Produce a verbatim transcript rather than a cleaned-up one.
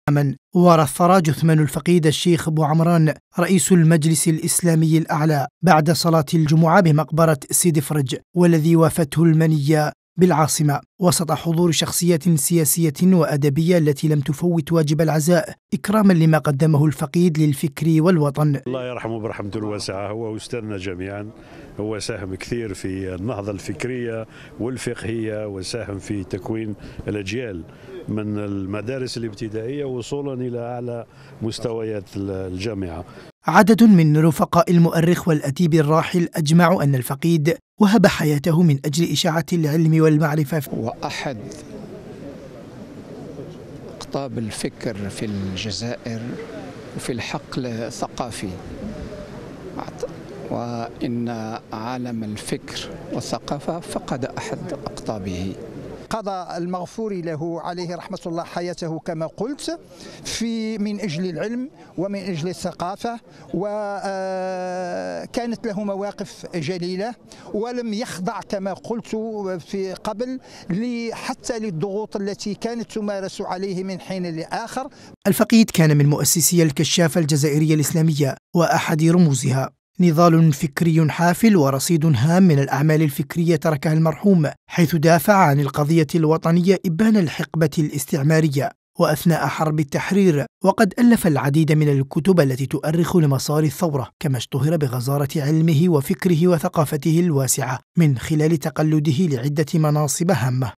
من ورث جثمان الفقيد الشيخ أبو عمران رئيس المجلس الإسلامي الأعلى بعد صلاة الجمعة بمقبرة سيدي فرج، والذي وافته المنية بالعاصمة وسط حضور شخصيات سياسية وأدبية التي لم تفوت واجب العزاء إكراما لما قدمه الفقيد للفكر والوطن. الله يرحمه برحمته الواسعة، هو أستاذنا جميعا، هو ساهم كثير في النهضة الفكرية والفقهية، وساهم في تكوين الأجيال من المدارس الابتدائية وصولا إلى أعلى مستويات الجامعة. عدد من رفقاء المؤرخ والأديب الراحل أجمعوا أن الفقيد وهب حياته من أجل إشاعة العلم والمعرفة، وأحد أقطاب الفكر في الجزائر وفي الحقل الثقافي، وإن عالم الفكر والثقافة فقد أحد أقطابه. قضى المغفور له عليه رحمة الله حياته كما قلت في من أجل العلم ومن أجل الثقافة، وكانت له مواقف جليلة، ولم يخضع كما قلت في قبل حتى للضغوط التي كانت تمارس عليه من حين لآخر. الفقيد كان من مؤسسي الكشافة الجزائرية الإسلامية وأحد رموزها. نضال فكري حافل ورصيد هام من الأعمال الفكرية تركها المرحوم، حيث دافع عن القضية الوطنية إبان الحقبة الاستعمارية وأثناء حرب التحرير، وقد ألف العديد من الكتب التي تؤرخ لمسار الثورة، كما اشتهر بغزارة علمه وفكره وثقافته الواسعة من خلال تقلده لعدة مناصب هامة.